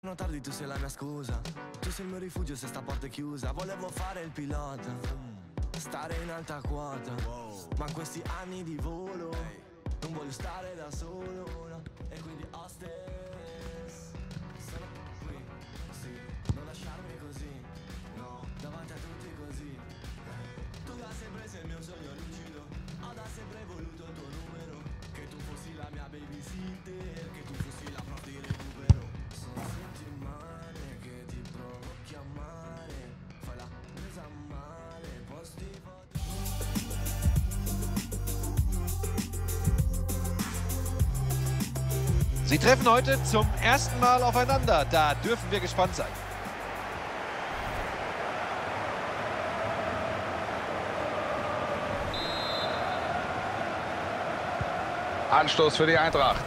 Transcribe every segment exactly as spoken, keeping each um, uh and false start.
torno tardi, tu sei la mia scusa. Tu sei il mio rifugio se sta porta è chiusa. Volevo fare il pilota, stare in alta quota, ma questi anni di volo non voglio stare da solo, no. E quindi hostess, sono qui, sì, non lasciarmi così, no, davanti a tutti così. Tu da sempre sei il mio sogno lucido, ho da sempre voluto il tuo numero, che tu fossi la mia babysitter, che tu fossi la prof di recupero. Sono settimane che ti provo a chiamare, fai la presa male, posti Sie treffen heute zum ersten Mal aufeinander. Da dürfen wir gespannt sein. Anstoß für die Eintracht.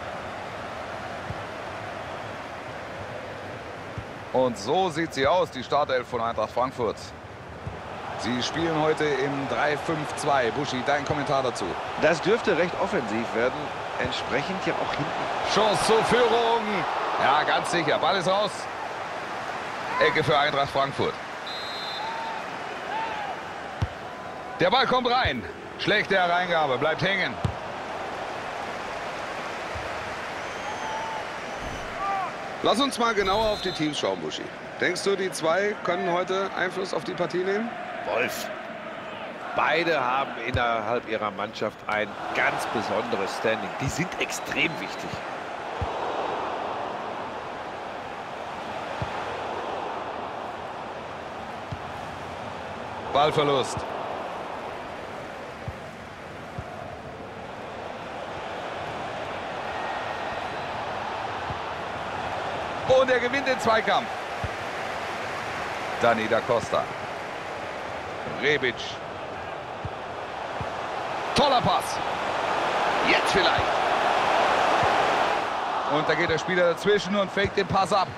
Und so sieht sie aus, die Startelf von Eintracht Frankfurt. Sie spielen heute im drei fünf zwei. Buschi, dein Kommentar dazu? Das dürfte recht offensiv werden. Entsprechend ja auch hinten. Chance zur Führung. Ja, ganz sicher. Ball ist raus. Ecke für Eintracht Frankfurt. Der Ball kommt rein. Schlechte Hereingabe. Bleibt hängen. Lass uns mal genauer auf die Teams schauen, Buschi. Denkst du, die zwei können heute Einfluss auf die Partie nehmen? Wolf. Beide haben innerhalb ihrer Mannschaft ein ganz besonderes Standing. Die sind extrem wichtig. Ballverlust. Und er gewinnt den Zweikampf. Dani da Costa. Rebic. Toller Pass. Jetzt vielleicht. Und da geht der Spieler dazwischen und fängt den Pass ab.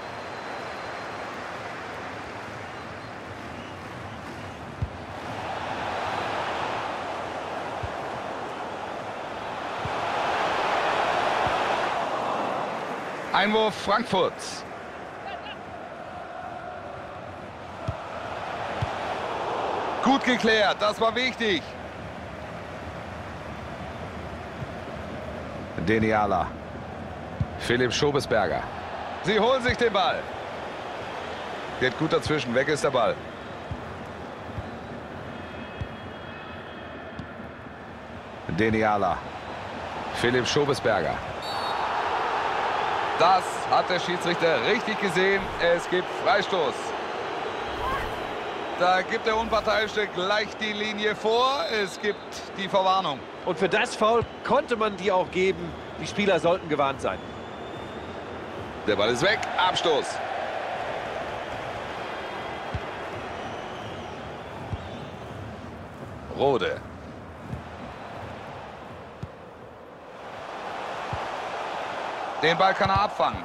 Einwurf Frankfurt. Gut geklärt, das war wichtig. Deniala. Philipp Schobesberger. Sie holen sich den Ball. Geht gut dazwischen, weg ist der Ball. Deniala. Philipp Schobesberger. Das hat der Schiedsrichter richtig gesehen. Es gibt Freistoß. Da gibt der Unparteiische gleich die Linie vor. Es gibt die Verwarnung. Und für das Foul konnte man die auch geben. Die Spieler sollten gewarnt sein. Der Ball ist weg. Abstoß. Rode. Den Ball kann er abfangen.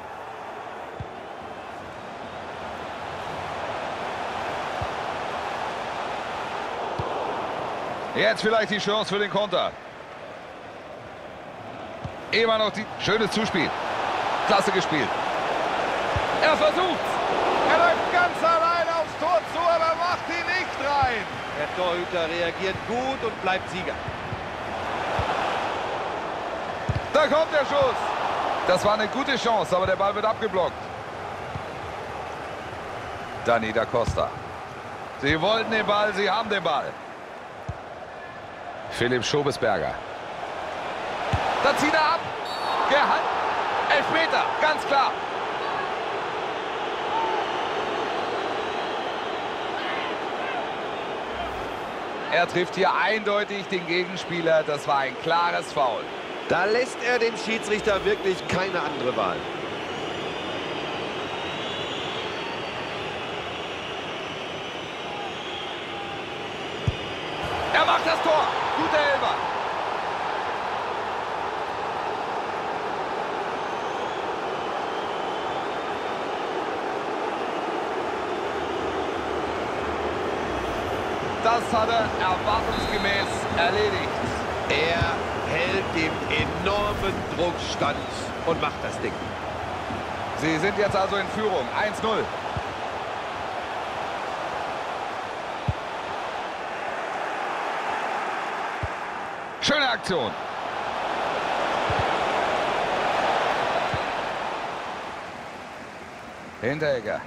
Jetzt vielleicht die Chance für den Konter. Immer noch die schöne Zuspiel. Klasse gespielt. Er versucht. Er läuft ganz allein aufs Tor zu, aber macht ihn nicht rein. Der Torhüter reagiert gut und bleibt Sieger. Da kommt der Schuss. Das war eine gute Chance, aber der Ball wird abgeblockt. Dani da Costa. Sie wollten den Ball, sie haben den Ball. Philipp Schobesberger. Da zieht er ab. Gehalten. Elfmeter, ganz klar. Er trifft hier eindeutig den Gegenspieler. Das war ein klares Foul. Da lässt er dem Schiedsrichter wirklich keine andere Wahl. Er macht das Tor. Guter Elfer. Das hat er erwartungsgemäß erledigt. Er hält dem enormen Druck stand und macht das Ding. Sie sind jetzt also in Führung. eins null. Schöne Aktion. Hinteregger.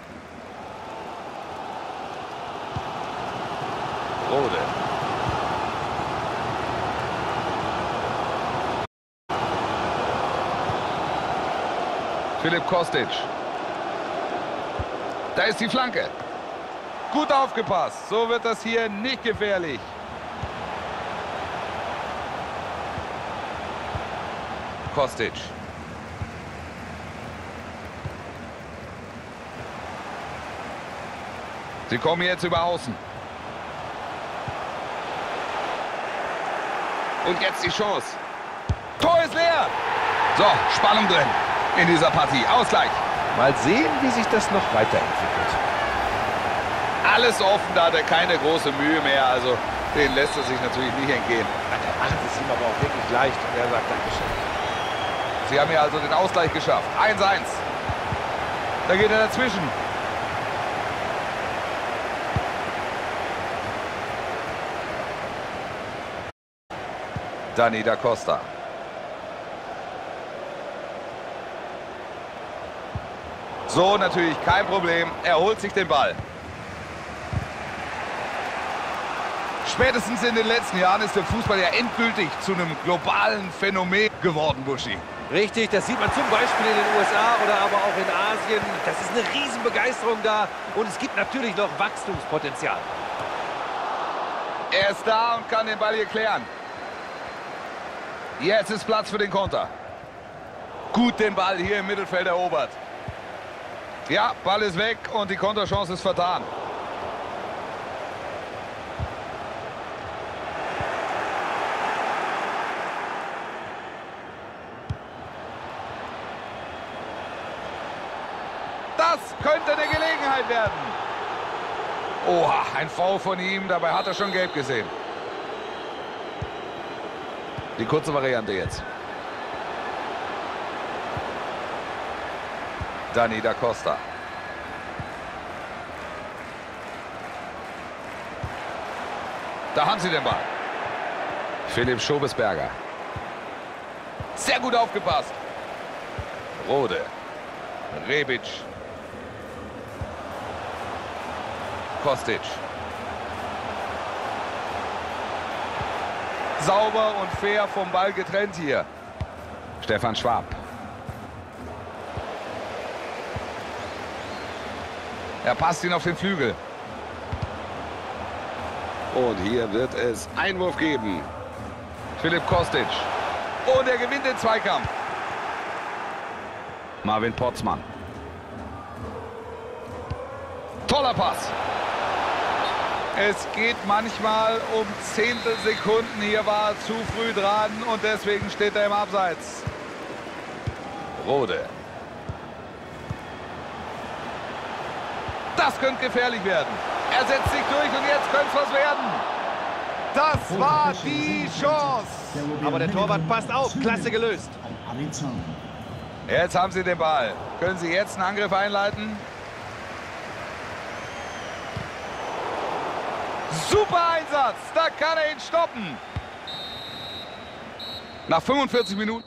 Rode. Filip Kostic. Da ist die Flanke. Gut aufgepasst. So wird das hier nicht gefährlich. Kostic. Sie kommen jetzt über außen. Und jetzt die Chance. Tor ist leer. So, Spannung drin in dieser Partie. Ausgleich. Mal sehen, wie sich das noch weiterentwickelt. Alles offen, da hat er keine große Mühe mehr. Also, den lässt er sich natürlich nicht entgehen. Der macht es ihm aber auch wirklich leicht und er sagt Dankeschön. Sie haben hier also den Ausgleich geschafft. eins eins. Da geht er dazwischen. Dani da Costa. So, natürlich kein Problem. Er holt sich den Ball. Spätestens in den letzten Jahren ist der Fußball ja endgültig zu einem globalen Phänomen geworden, Buschi. Richtig, das sieht man zum Beispiel in den U S A oder aber auch in Asien. Das ist eine Riesenbegeisterung da und es gibt natürlich noch Wachstumspotenzial. Er ist da und kann den Ball hier klären. Jetzt ist Platz für den Konter. Gut den Ball hier im Mittelfeld erobert. Ja, Ball ist weg und die Konterchance ist vertan. Das könnte eine Gelegenheit werden. Oha, ein Foul von ihm, dabei hat er schon gelb gesehen. Die kurze Variante jetzt. Dani da Costa. Da haben sie den Ball. Philipp Schobesberger. Sehr gut aufgepasst. Rode. Rebic. Kostic. Sauber und fair vom Ball getrennt hier. Stefan Schwab. Er passt ihn auf den Flügel. Und hier wird es Einwurf geben. Filip Kostic. Und er gewinnt den Zweikampf. Marvin Potzmann. Toller Pass. Es geht manchmal um Zehntelsekunden. Hier war er zu früh dran und deswegen steht er im Abseits. Rode. Das könnte gefährlich werden. Er setzt sich durch und jetzt könnte es was werden. Das war die Chance. Aber der Torwart passt auf. Klasse gelöst. Jetzt haben sie den Ball. Können sie jetzt einen Angriff einleiten? Super Einsatz. Da kann er ihn stoppen. Nach fünfundvierzig Minuten.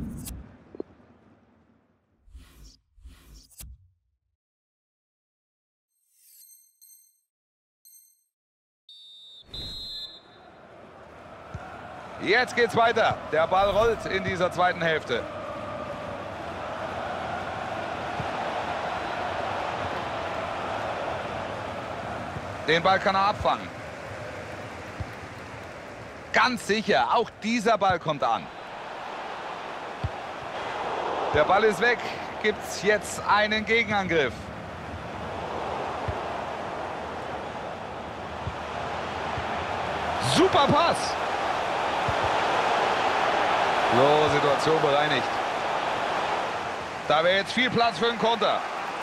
Jetzt geht's weiter. Der Ball rollt in dieser zweiten Hälfte. Den Ball kann er abfangen. Ganz sicher, auch dieser Ball kommt an. Der Ball ist weg. Gibt es jetzt einen Gegenangriff? Super Pass. So, Situation bereinigt. Da wäre jetzt viel Platz für einen Konter.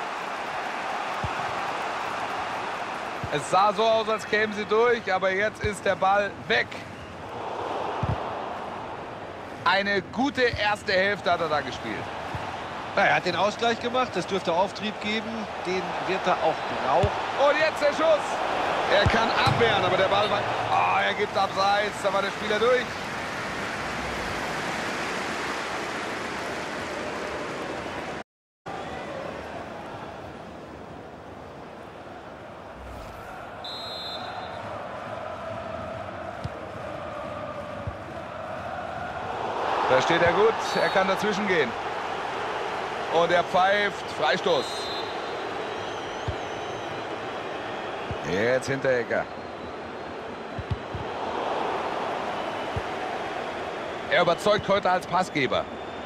Es sah so aus, als kämen sie durch, aber jetzt ist der Ball weg. Eine gute erste Hälfte hat er da gespielt. Na, er hat den Ausgleich gemacht, das dürfte Auftrieb geben, den wird er auch brauchen. Und jetzt der Schuss. Er kann abwehren, aber der Ball war... Oh, er gibt abseits, da war der Spieler durch. Da steht er gut, er kann dazwischen gehen. Und er pfeift Freistoß. Jetzt Hinteregger. Er überzeugt heute als Passgeber.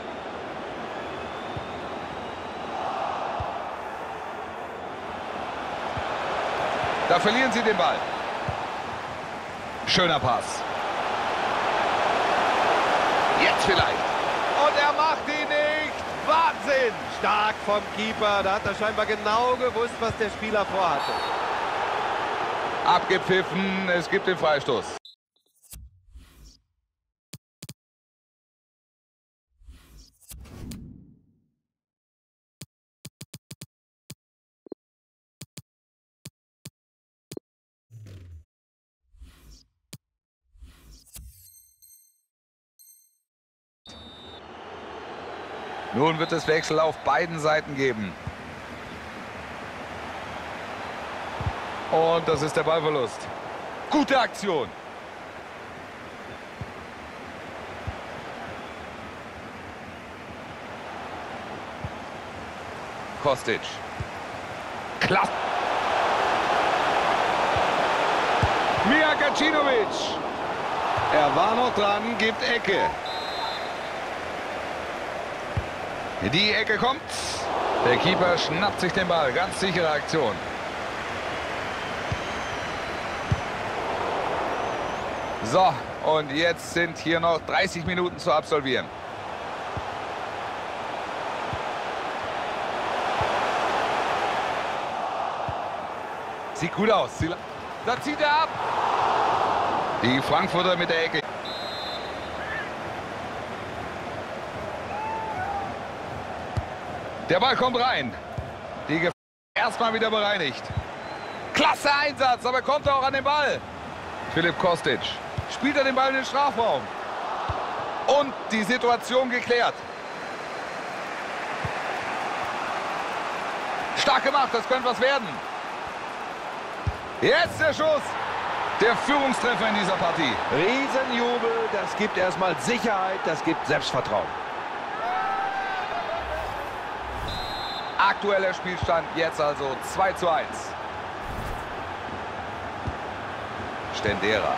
Da verlieren sie den Ball. Schöner Pass. Jetzt vielleicht. Und er macht ihn nicht. Wahnsinn. Stark vom Keeper. Da hat er scheinbar genau gewusst, was der Spieler vorhatte. Abgepfiffen. Es gibt den Freistoß. Nun wird es Wechsel auf beiden Seiten geben. Und das ist der Ballverlust. Gute Aktion. Kostic. Klasse. Mija Gacinovic. Er war noch dran, gibt Ecke. Die Ecke kommt. Der Keeper schnappt sich den Ball. Ganz sichere Aktion. So, und jetzt sind hier noch dreißig Minuten zu absolvieren. Sieht gut aus. Da zieht er ab. Die Frankfurter mit der Ecke. Der Ball kommt rein. Die Gefahr erstmal wieder bereinigt. Klasse Einsatz, aber kommt er auch an den Ball. Philipp Kostic. Spielt er den Ball in den Strafraum. Und die Situation geklärt. Stark gemacht, das könnte was werden. Jetzt der Schuss. Der Führungstreffer in dieser Partie. Riesenjubel, das gibt erstmal Sicherheit, das gibt Selbstvertrauen. Aktueller Spielstand jetzt also zwei zu eins. Stendera.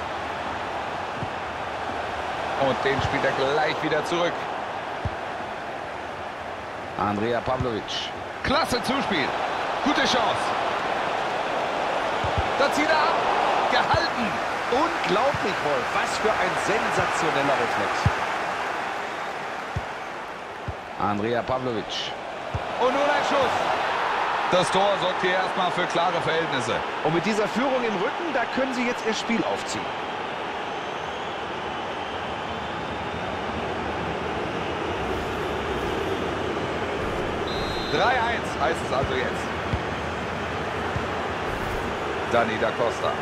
Und den spielt er gleich wieder zurück. Andrea Pavlovic. Klasse Zuspiel. Gute Chance. Da zieht er ab. Gehalten. Unglaublich, Wolf. Was für ein sensationeller Reflex. Andrea Pavlovic. Und nun ein Schuss. Das Tor sorgt hier erstmal für klare Verhältnisse. Und mit dieser Führung im Rücken, da können sie jetzt ihr Spiel aufziehen. drei eins heißt es also jetzt. Dani da Costa.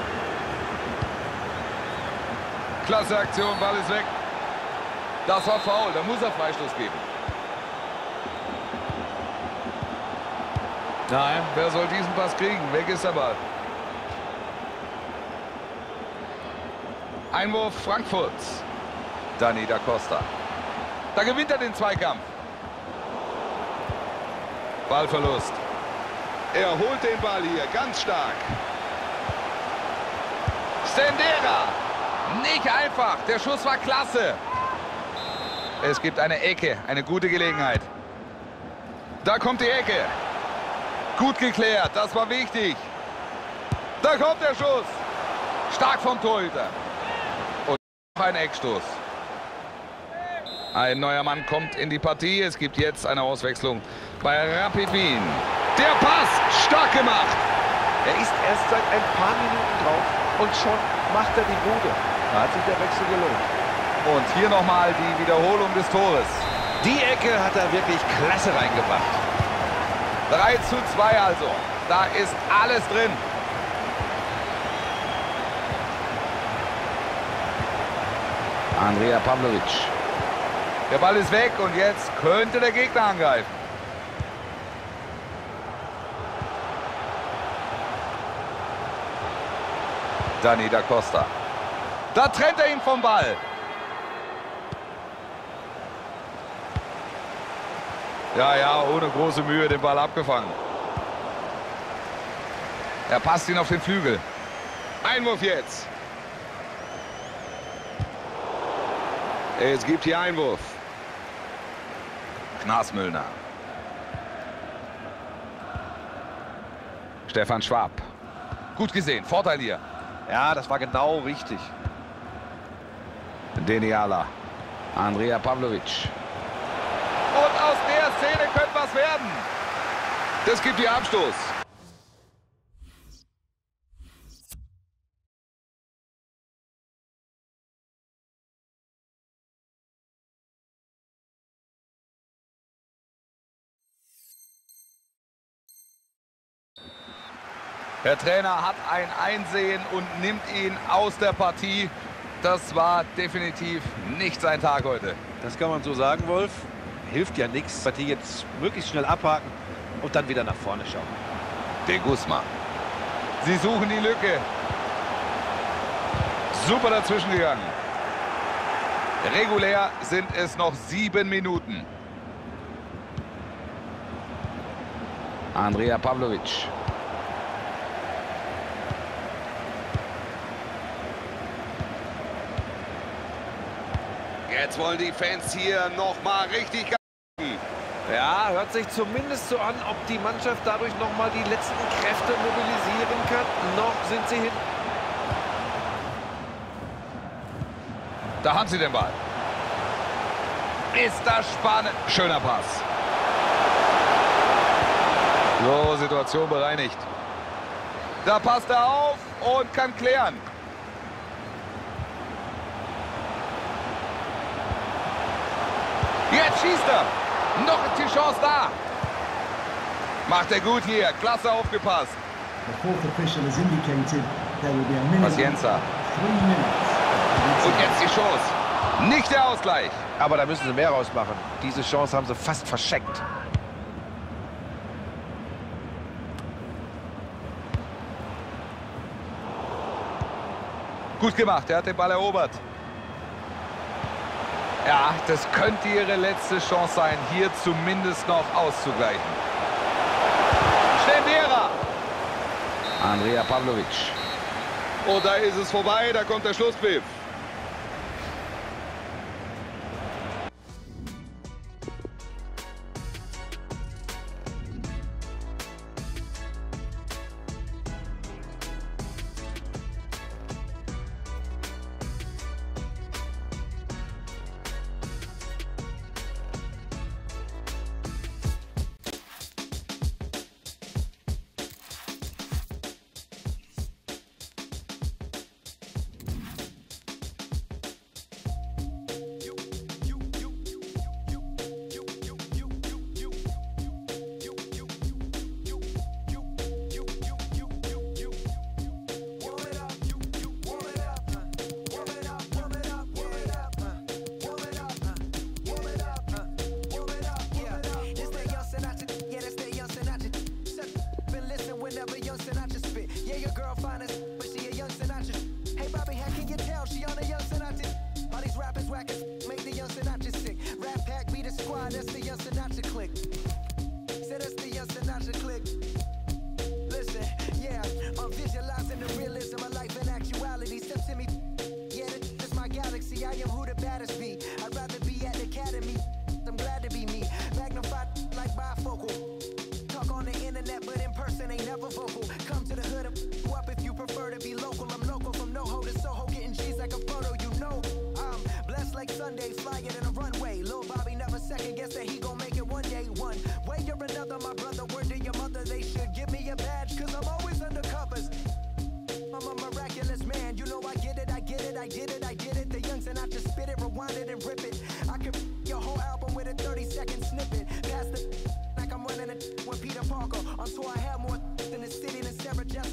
Klasse Aktion, Ball ist weg. Das war faul, da muss er Freistoß geben. Nein, wer soll diesen Pass kriegen? Weg ist der Ball. Einwurf Frankfurt. Dani da Costa. Da gewinnt er den Zweikampf. Ballverlust. Er holt den Ball hier ganz stark. Stendera. Nicht einfach. Der Schuss war klasse. Es gibt eine Ecke. Eine gute Gelegenheit. Da kommt die Ecke. Gut geklärt. Das war wichtig. Da kommt der Schuss. Stark vom Torhüter. Und noch ein Eckstoß. Ein neuer Mann kommt in die Partie. Es gibt jetzt eine Auswechslung bei Rapid Wien. Der Pass, stark gemacht. Er ist erst seit ein paar Minuten drauf und schon macht er die Bude. Da hat sich der Wechsel gelohnt. Und hier nochmal die Wiederholung des Tores. Die Ecke hat er wirklich klasse reingebracht. drei zu zwei also. Da ist alles drin. Andrija Pavlovic. Der Ball ist weg und jetzt könnte der Gegner angreifen. Dani da Costa. Da trennt er ihn vom Ball. Ja, ja, ohne große Mühe den Ball abgefangen. Er passt ihn auf den Flügel. Einwurf jetzt. Es gibt hier Einwurf. Knasmüllner. Stefan Schwab. Gut gesehen, Vorteil hier. Ja, das war genau richtig. Deniala. Andrija Pavlovic. Und aus der Szene könnte was werden. Das gibt hier Abstoß. Der Trainer hat ein Einsehen und nimmt ihn aus der Partie. Das war definitiv nicht sein Tag heute. Das kann man so sagen, Wolf. Hilft ja nichts. Partie jetzt möglichst schnell abhaken und dann wieder nach vorne schauen. De Guzman. Sie suchen die Lücke. Super dazwischen gegangen. Regulär sind es noch sieben Minuten. Andrija Pavlovic. Jetzt wollen die Fans hier noch mal richtig geben. Ja, hört sich zumindest so an, ob die Mannschaft dadurch noch mal die letzten Kräfte mobilisieren kann. Noch sind sie hin. Da haben sie den Ball. Ist das spannend. Schöner Pass. So, Situation bereinigt. Da passt er auf und kann klären. Jetzt schießt er. Noch ist die Chance da. Macht er gut hier. Klasse aufgepasst. Pacienza. Und jetzt die Chance. Nicht der Ausgleich. Aber da müssen sie mehr rausmachen. Diese Chance haben sie fast verschenkt. Gut gemacht. Er hat den Ball erobert. Ja, das könnte ihre letzte Chance sein, hier zumindest noch auszugleichen. Stendera. Andrija Pavlovic. Und da ist es vorbei, da kommt der Schlusspfiff.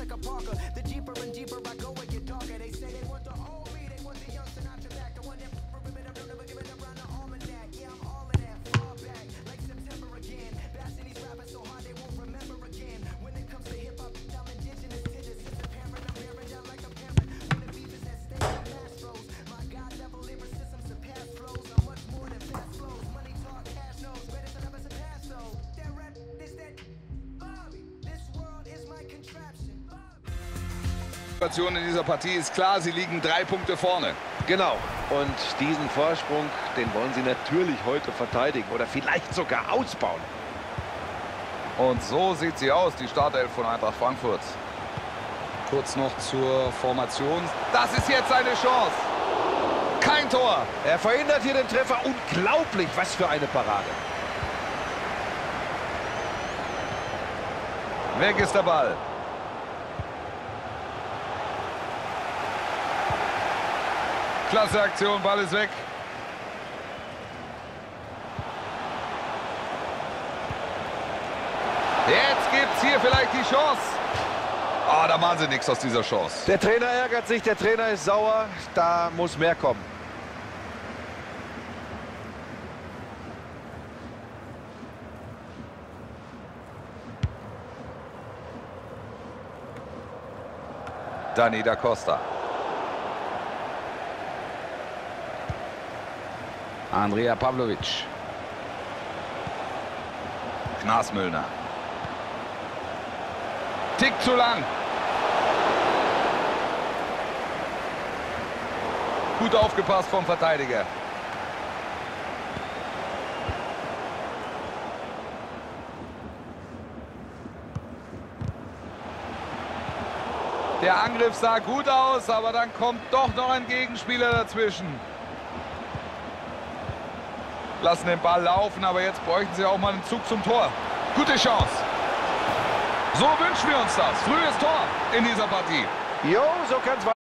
like a Parker. The deeper and deeper I go, it get darker. They say they want the old me, they want the young Sinatra back. The one that never give it around the almanac. Yeah, I'm all in that, far back, like September again. Bashing these rappers so hard they won't remember again. When it comes to hip hop, I'm indigenous to this. It's apparent, I'm bearing down like a parent. When the beef is at stake, the Astros. My God, level lyricism surpass flows. I'm much more than fast flows. Money talk, cash knows, greatest I'll ever surpass those. That rap is that Bobby. This world is my contraption. Die Situation in dieser Partie ist klar, sie liegen drei Punkte vorne. Genau. Und diesen Vorsprung, den wollen sie natürlich heute verteidigen oder vielleicht sogar ausbauen. Und so sieht sie aus, die Startelf von Eintracht Frankfurt. Kurz noch zur Formation. Das ist jetzt seine Chance. Kein Tor. Er verhindert hier den Treffer. Unglaublich, was für eine Parade. Weg ist der Ball. Klasse Aktion, Ball ist weg. Jetzt gibt's hier vielleicht die Chance. Oh, da machen sie nichts aus dieser Chance. Der Trainer ärgert sich, der Trainer ist sauer. Da muss mehr kommen. Dani da Costa. Andrea Pavlovic. Knasmüllner. Tick zu lang. Gut aufgepasst vom Verteidiger. Der Angriff sah gut aus, aber dann kommt doch noch ein Gegenspieler dazwischen. Lassen den Ball laufen, aber jetzt bräuchten sie auch mal einen Zug zum Tor. Gute Chance. So wünschen wir uns das. Frühes Tor in dieser Partie. Jo, so kann's weiter.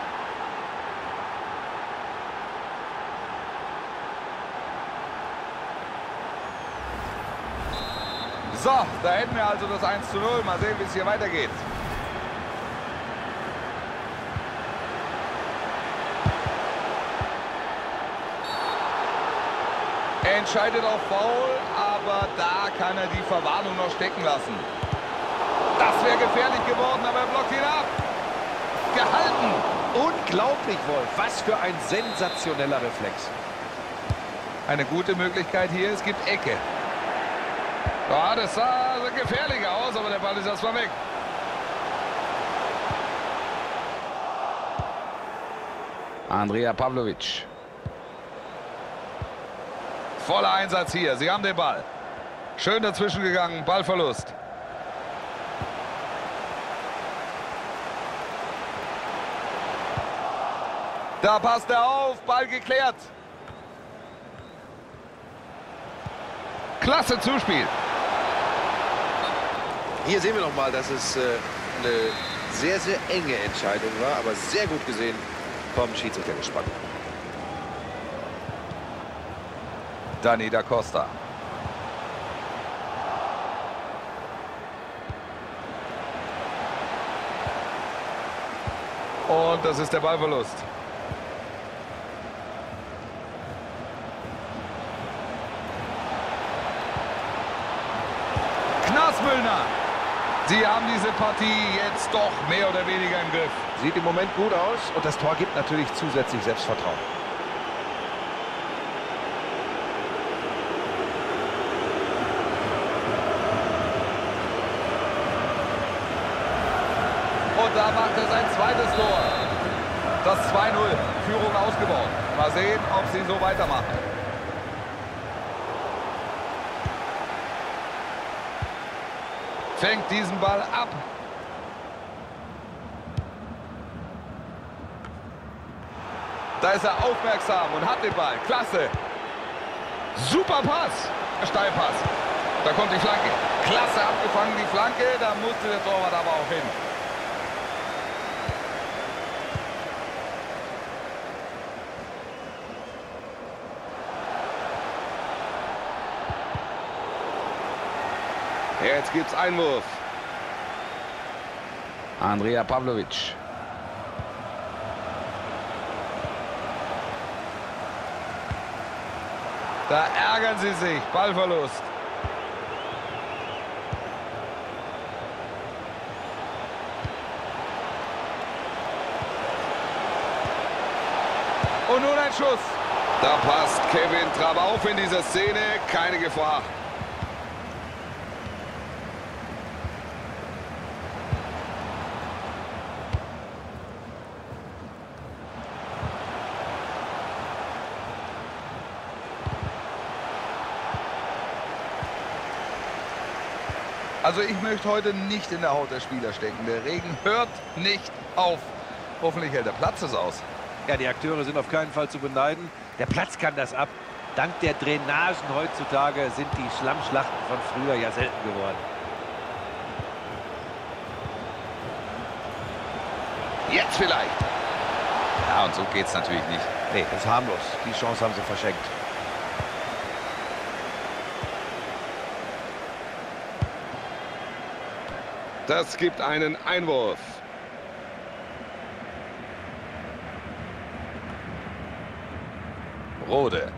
So, da hätten wir also das eins zu null. Mal sehen, wie es hier weitergeht. Er entscheidet auf Foul, aber da kann er die Verwarnung noch stecken lassen. Das wäre gefährlich geworden, aber er blockt ihn ab. Gehalten. Unglaublich, Wolf. Was für ein sensationeller Reflex. Eine gute Möglichkeit hier, es gibt Ecke. Ja, das sah gefährlich aus, aber der Ball ist erstmal weg. Andrea Pavlovic. Voller Einsatz hier. Sie haben den Ball. Schön dazwischen gegangen. Ballverlust. Da passt er auf. Ball geklärt. Klasse Zuspiel. Hier sehen wir noch mal, dass es äh, eine sehr, sehr enge Entscheidung war, aber sehr gut gesehen vom Schiedsrichter gespannt. Dani da Costa. Und das ist der Ballverlust. Knasmüllner. Sie haben diese Partie jetzt doch mehr oder weniger im Griff. Sieht im Moment gut aus und das Tor gibt natürlich zusätzlich Selbstvertrauen. Und da macht er sein zweites Tor. Das zwei null. Führung ausgebaut. Mal sehen, ob sie so weitermachen. Fängt diesen Ball ab. Da ist er aufmerksam und hat den Ball. Klasse. Super Pass. Steilpass. Da kommt die Flanke. Klasse abgefangen, die Flanke. Da musste der Torwart aber auch hin. Jetzt gibt's Einwurf. Andrija Pavlovic. Da ärgern sie sich. Ballverlust. Und nun ein Schuss. Da passt Kevin Trapp auf in dieser Szene. Keine Gefahr. Also ich möchte heute nicht in der Haut der Spieler stecken. Der Regen hört nicht auf. Hoffentlich hält der Platz es aus. Ja, die Akteure sind auf keinen Fall zu beneiden. Der Platz kann das ab. Dank der Drainagen heutzutage sind die Schlammschlachten von früher ja selten geworden. Jetzt vielleicht. Ja, und so geht's natürlich nicht. Nee, das ist harmlos. Die Chance haben sie verschenkt. Das gibt einen Einwurf. Rode.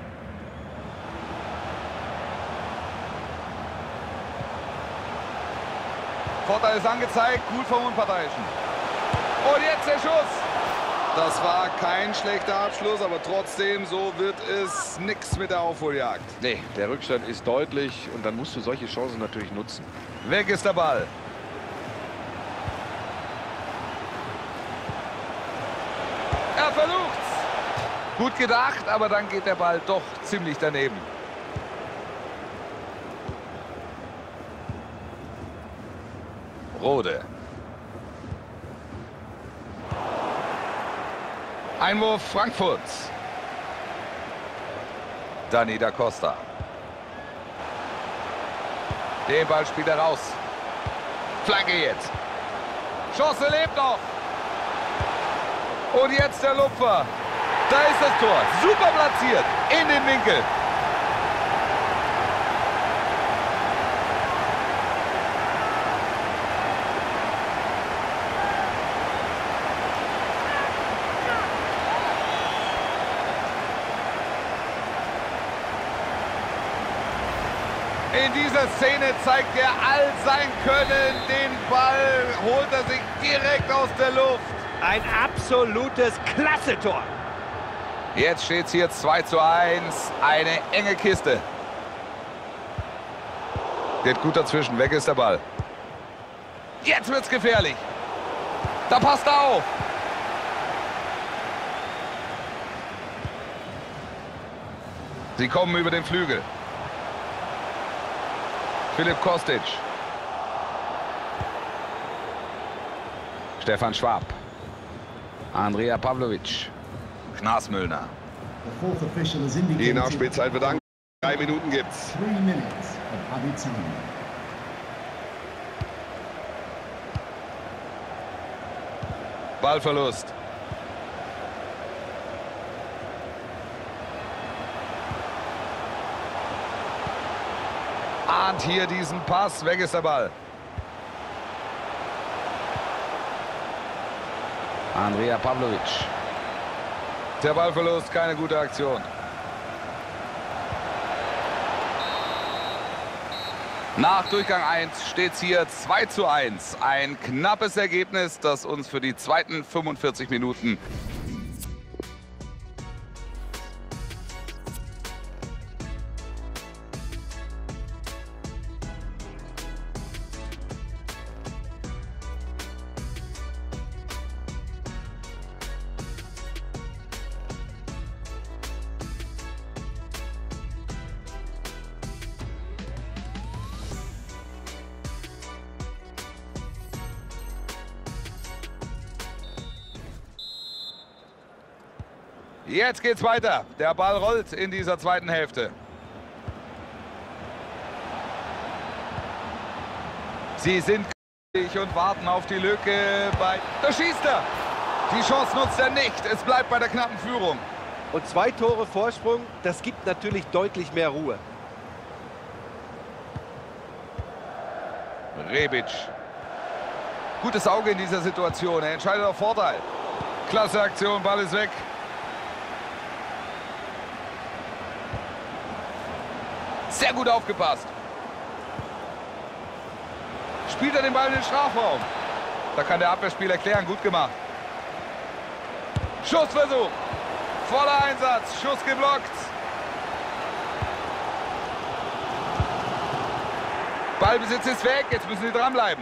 Vorteil ist angezeigt, gut vom Unparteiischen. Und jetzt der Schuss. Das war kein schlechter Abschluss, aber trotzdem, so wird es nichts mit der Aufholjagd. Nee, der Rückstand ist deutlich und dann musst du solche Chancen natürlich nutzen. Weg ist der Ball. Er versucht's. Gut gedacht, aber dann geht der Ball doch ziemlich daneben. Rode. Einwurf Frankfurt. Dani da Costa. Den Ball spielt er raus. Flanke jetzt. Chance lebt noch. Und jetzt der Lupfer. Da ist das Tor. Super platziert. In den Winkel. In dieser Szene zeigt er all sein Können. Den Ball holt er sich direkt aus der Luft. Ein absolutes Klasse-Tor. Jetzt steht es hier zwei zu eins. Eine enge Kiste. Geht gut dazwischen. Weg ist der Ball. Jetzt wird's gefährlich. Da passt er auf. Sie kommen über den Flügel. Philipp Kostic. Stefan Schwab. Andrija Pavlovic. Knas Müllner. Die Nachspielzeit wird an. Drei Minuten gibt's. Ballverlust. Ahnt hier diesen Pass. Weg ist der Ball. Andrija Pavlovic. Der Ballverlust, keine gute Aktion. Nach Durchgang eins steht es hier zwei zu eins. Ein knappes Ergebnis, das uns für die zweiten fünfundvierzig Minuten Jetzt geht's weiter. Der Ball rollt in dieser zweiten Hälfte. Sie sind und warten auf die Lücke. Bei da schießt er. Die Chance nutzt er nicht. Es bleibt bei der knappen Führung. Und zwei Tore Vorsprung, das gibt natürlich deutlich mehr Ruhe. Rebic. Gutes Auge in dieser Situation. Er entscheidet auf Vorteil. Klasse Aktion, Ball ist weg. Sehr gut aufgepasst. Spielt er den Ball in den Strafraum. Da kann der Abwehrspieler klären. Gut gemacht. Schussversuch. Voller Einsatz. Schuss geblockt. Ballbesitz ist weg. Jetzt müssen sie dranbleiben.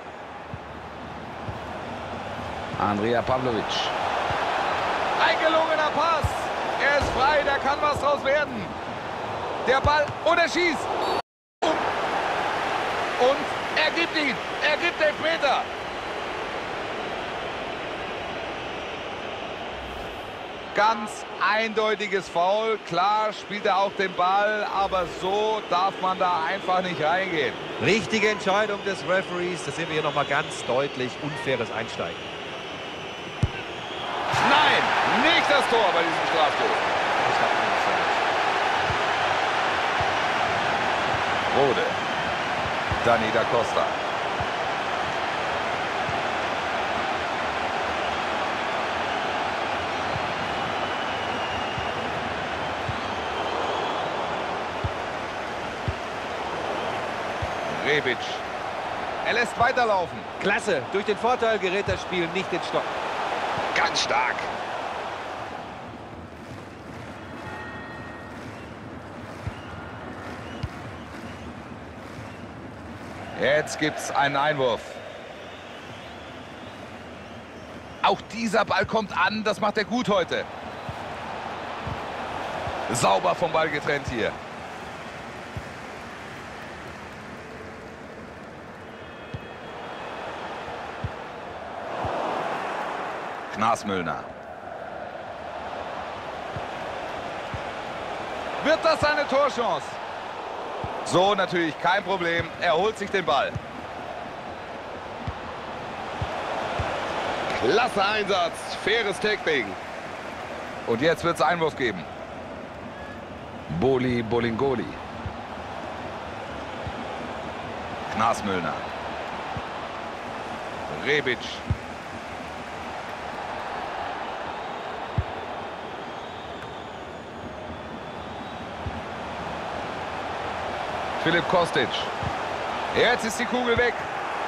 Andrija Pavlovic. Ein gelungener Pass. Er ist frei. Da kann was draus werden. Der Ball. Und er schießt. Und er gibt ihn. Er gibt den Elfmeter. Ganz eindeutiges Foul. Klar spielt er auch den Ball, aber so darf man da einfach nicht reingehen. Richtige Entscheidung des Referees. Das sehen wir hier nochmal ganz deutlich. Unfaires Einsteigen. Nein, nicht das Tor bei diesem Strafstoß. Rode. Dani da Costa. Rebic. Er lässt weiterlaufen. Klasse. Durch den Vorteil gerät das Spiel nicht in Stocken. Ganz stark. Jetzt gibt es einen Einwurf. Auch dieser Ball kommt an. Das macht er gut heute. Sauber vom Ball getrennt hier. Knasmüllner. Wird das eine Torchance? So natürlich kein Problem. Er holt sich den Ball. Klasse Einsatz. Faires Tackling. Und jetzt wird es Einwurf geben. Boli Bolingoli. Knasmüllner. Rebic. Filip Kostic. Jetzt ist die Kugel weg.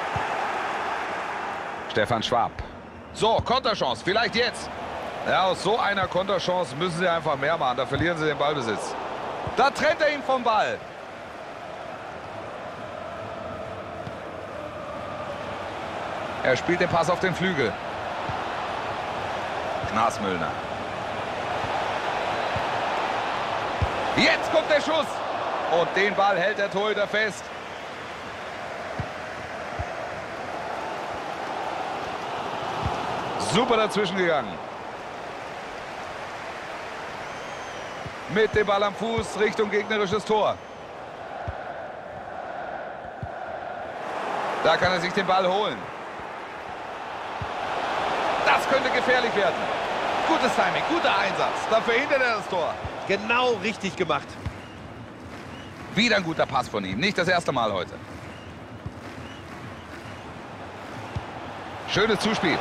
Stefan Schwab. So, Konterchance. Vielleicht jetzt. Ja, aus so einer Konterchance müssen sie einfach mehr machen. Da verlieren sie den Ballbesitz. Da trennt er ihn vom Ball. Er spielt den Pass auf den Flügel. Knasmüllner. Jetzt kommt der Schuss. Und den Ball hält der Torhüter fest. Super dazwischen gegangen. Mit dem Ball am Fuß Richtung gegnerisches Tor. Da kann er sich den Ball holen. Das könnte gefährlich werden. Gutes Timing, guter Einsatz. Da verhindert er das Tor. Genau richtig gemacht. Wieder ein guter Pass von ihm. Nicht das erste Mal heute. Schönes Zuspiel.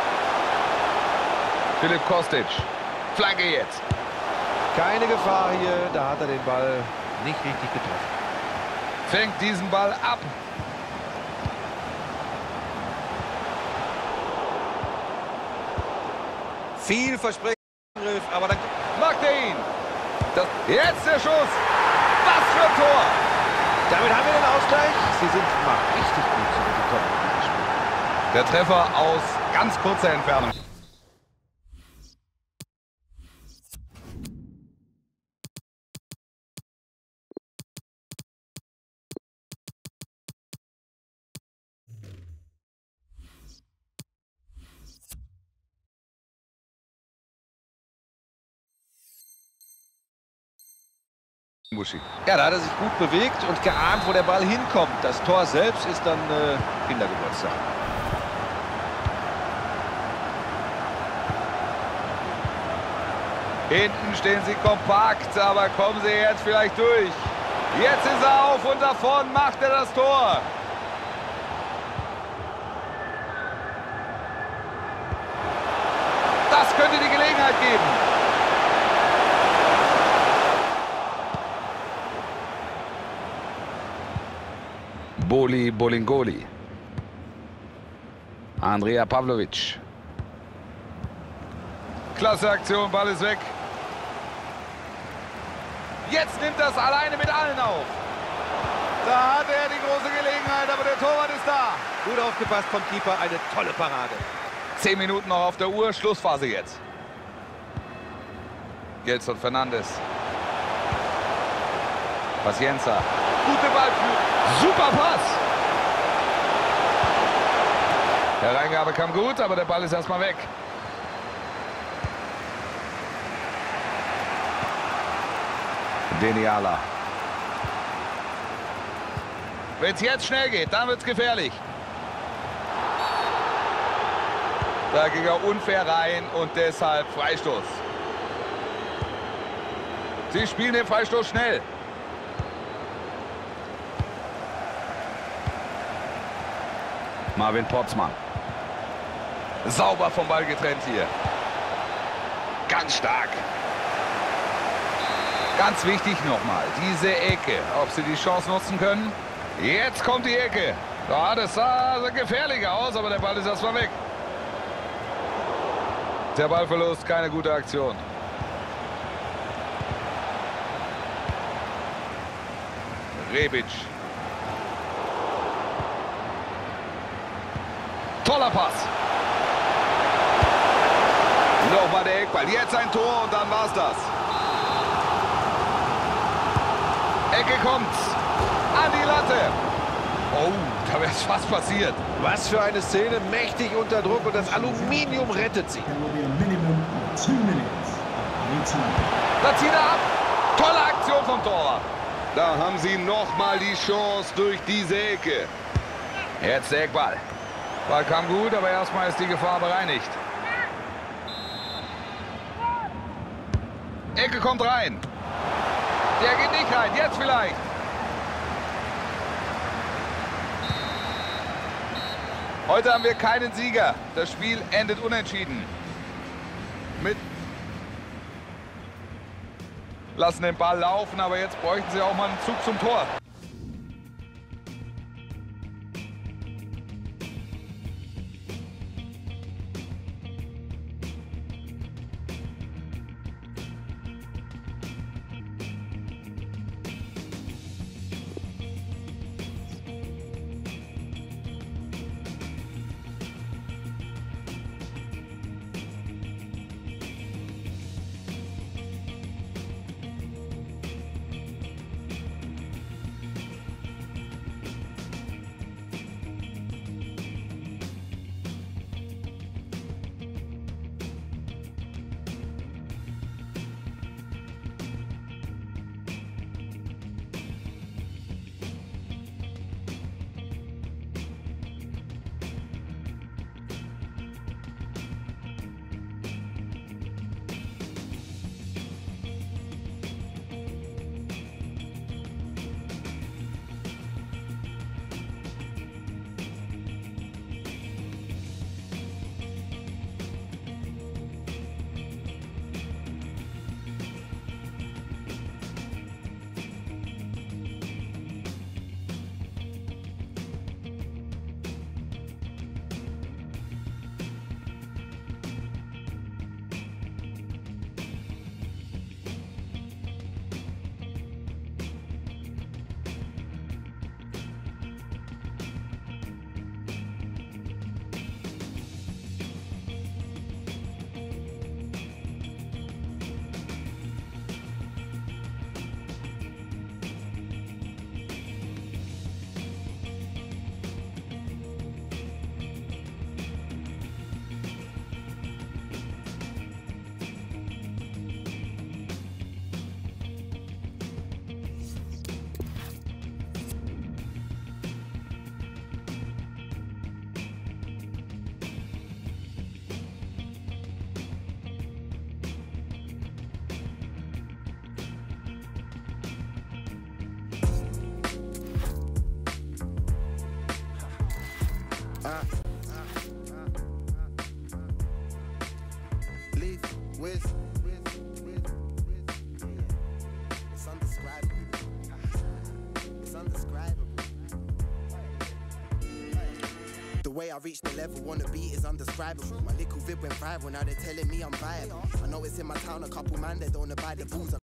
Filip Kostic. Flanke jetzt. Keine Gefahr hier. Da hat er den Ball nicht richtig getroffen. Fängt diesen Ball ab. Vielversprechender Angriff, aber dann macht er ihn. Das, jetzt der Schuss. Was für ein Tor! Damit haben wir den Ausgleich. Sie sind mal richtig gut zurückgekommen in diesem Spiel. Der Treffer aus ganz kurzer Entfernung. Muschi. Ja, da hat er sich gut bewegt und geahnt, wo der Ball hinkommt. Das Tor selbst ist dann äh, Kindergeburtstag. Hinten stehen sie kompakt, aber kommen sie jetzt vielleicht durch. Jetzt ist er auf und davon macht er das Tor. Das könnte die Gelegenheit geben. Boli Bolingoli. Andrea Pavlovic. Klasse Aktion, Ball ist weg. Jetzt nimmt das alleine mit allen auf. Da hat er die große Gelegenheit, aber der Torwart ist da. Gut aufgepasst vom Keeper, eine tolle Parade. Zehn Minuten noch auf der Uhr, Schlussphase jetzt. Gelson Fernandes. Pacienza. Gute Ballführung. Super Pass. Der Reingabe kam gut, aber der Ball ist erstmal weg. Deniala. Wenn es jetzt schnell geht, dann wird es gefährlich. Da ging er unfair rein und deshalb Freistoß. Sie spielen den Freistoß schnell. Marvin Potzmann. Sauber vom Ball getrennt hier. Ganz stark. Ganz wichtig nochmal, diese Ecke. Ob sie die Chance nutzen können? Jetzt kommt die Ecke. Ja, das sah gefährlicher aus, aber der Ball ist erstmal weg. Der Ballverlust, keine gute Aktion. Rebic. Toller Pass. Nochmal der Eckball. Jetzt ein Tor und dann war's das. Ecke kommt's. An die Latte. Oh, da wäre es fast passiert. Was für eine Szene, mächtig unter Druck und das Aluminium rettet sie. Da zieht er ab. Tolle Aktion vom Torwart. Da haben sie nochmal die Chance durch diese Ecke. Jetzt der Eckball. Ball kam gut, aber erstmal ist die Gefahr bereinigt. Ecke kommt rein. Der geht nicht rein. Jetzt vielleicht. Heute haben wir keinen Sieger. Das Spiel endet unentschieden. Mit lassen den Ball laufen, aber jetzt bräuchten sie auch mal einen Zug zum Tor. way I reached the level, wanna beat is undescribable. My little vid went viral, now they're telling me I'm viable. I know it's in my town, a couple man, they don't abide the rules.